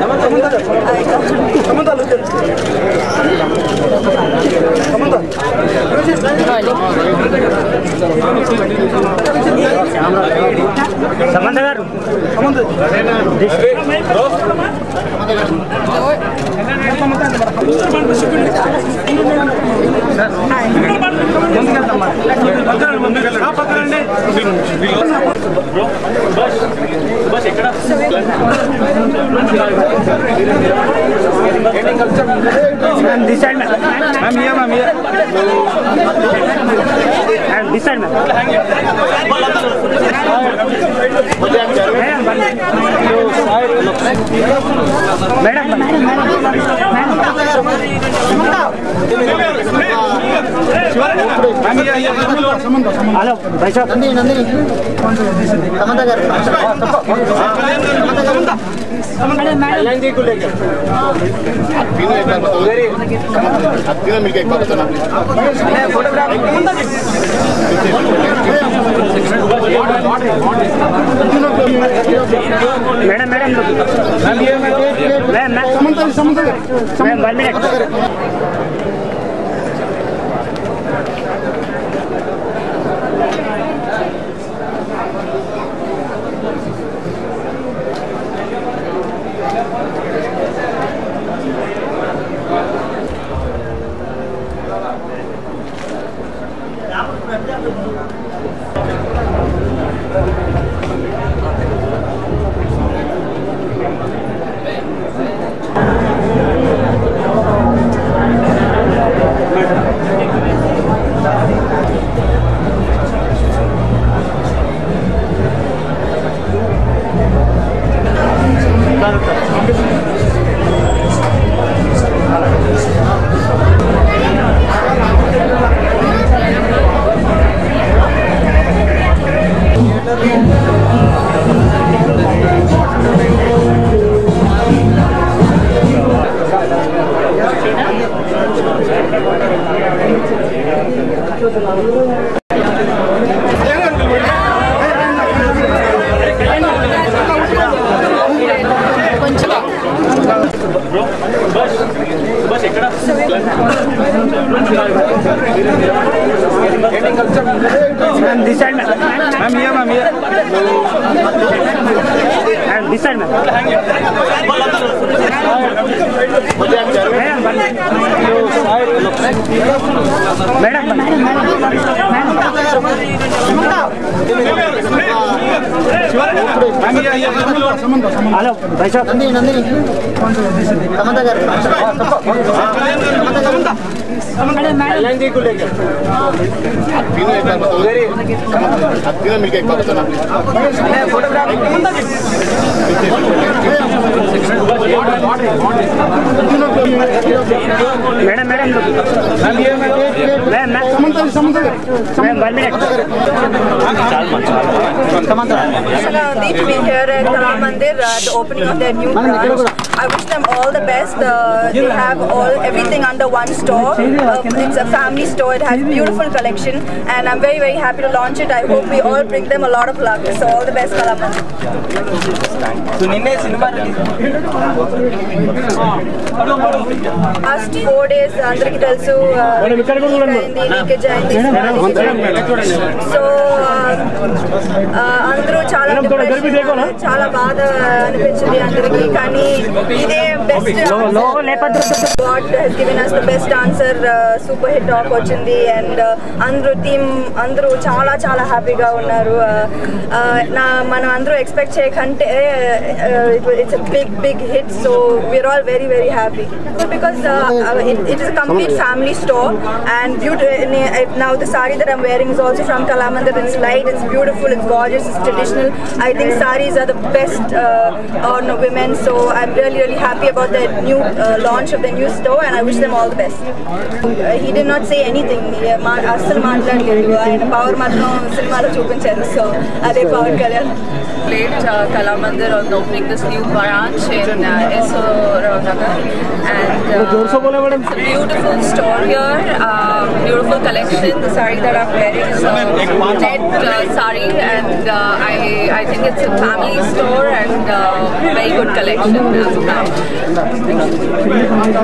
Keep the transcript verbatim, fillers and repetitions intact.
Samantha garu bus ఎక్కడ ma'am this side ma'am here ma'am here ma'am this side ma'am madam hello బైసాబ్ Nandini Nandini Samantha garu madam madam Samantha Samantha one minute bus ఎక్కడ ma'am this side ma'am here ma'am here ma'am this side ma'am madam hello బైసాబ్ Nandini Nandini Samantha garu madam madam Samantha Samantha one minute Navdeep to be here at Kalamandir at the opening of their new branch. I wish them all the best. Uh, they have all everything under one store. Uh, it's a family store. It has beautiful collection, and I'm very very happy to launch it. I hope we all bring them a lot of luck. So all the best, Kalamandir. Last four days, Andriki Telsu, Nike Jayanti. So అందరూ చాలా చాలా బాధ అనిపించింది అందరికి కానీ ఇదే best God has given us the best answer super hit talk వచ్చింది and అందరూ టీమ్ అందరూ చాలా చాలా హ్యాపీగా ఉన్నారు నా మనం అందరూ ఎక్స్పెక్ట్ చేయకంటే it's a big big hit so we're all very very happy because uh, it, it is a complete family store and now the sari that I'm wearing is also from Kalamandir. It's light, it's beautiful, it's gorgeous, it's traditional. I think saris are the best uh, on women, so I'm really really happy about the new uh, launch of the new store and I wish them all the best. Uh, he did not say anything. Asal maatladaledu ayana power matram cinemalo chupincharu so ade power kalyan played uh, Kalamandir on opening this new branch in uh, S O Nagar and uh, it's a beautiful store here, uh, beautiful collection. The sari that I'm wearing is a net uh, sari and uh, I I think it's a family store and uh, very good collection as of now.